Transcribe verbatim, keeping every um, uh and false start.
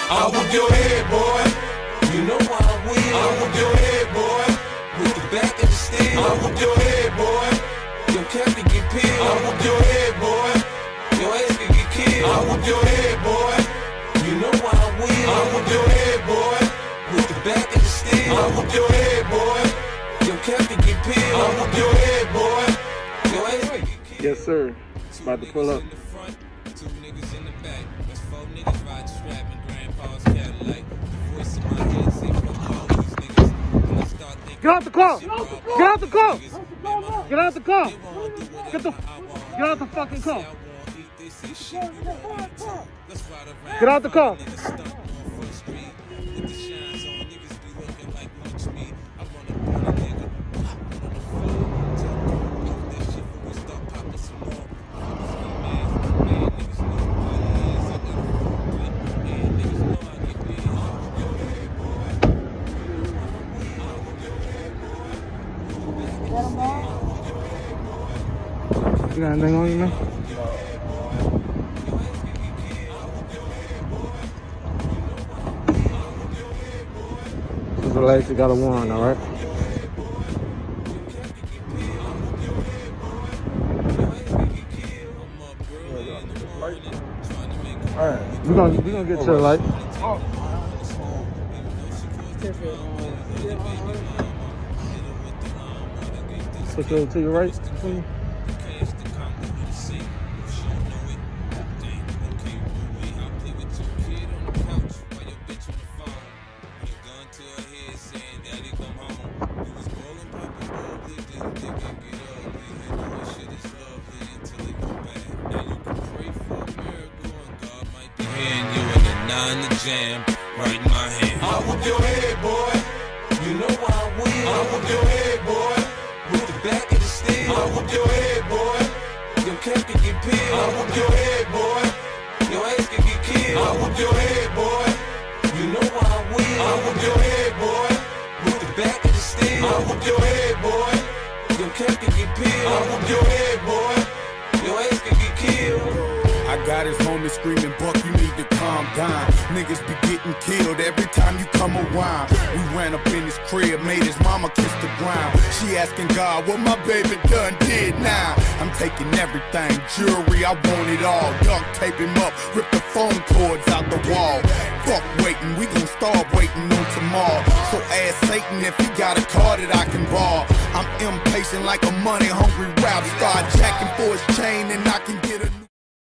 I whoop your head, boy. You know why I will. I whoop your head, boy. With the back of the steel. I whoop your head, boy. Your cap can get peeled. I whoop your head, boy. Your ass can get killed. I whoop your head, boy. You know why I will. I whoop your head, boy. With the back of the steel. I whoop your head, boy. Your cap can get peeled. I whoop your head, boy. Your ass can get killed. Yes, sir. About to pull up. Two niggas in the back. That's four niggas riding strapping grandpa's Cadillac. The voice in my head say fuck all these niggas. When I start thinking, get out the car! Get out the car! Get out the car! Get the get out the fucking car! Get out the car! You got anything on you, man? Just relax, you got a warrant, all right? All right, we're gonna, we're gonna get to the light. Push over to your right, please. Jam right in my hand. I whoop your head, boy. You know why I will. I whoop your head, boy. With the back of the steel. I whoop your head, boy. Your cap can get peeled. I whoop your head, boy. Your ass can get killed. I whoop your head, boy. You know why I will. I whoop your head, boy. With the back of the steel. I whoop your head, boy. Your cap can get peeled. I whoop your head, boy. Your ass can get killed. I got his homie screaming, Buck, you need to calm down. Niggas be getting killed every time you come around. We ran up in his crib, made his mama kiss the ground. She asking God what my baby done did now. I'm taking everything, jewelry, I want it all. Duct tape him up, rip the phone cords out the wall. Fuck waiting, we gon' start waiting on tomorrow. So ask Satan if he got a car that I can borrow. I'm impatient like a money hungry rap star, jacking for his chain and I can get a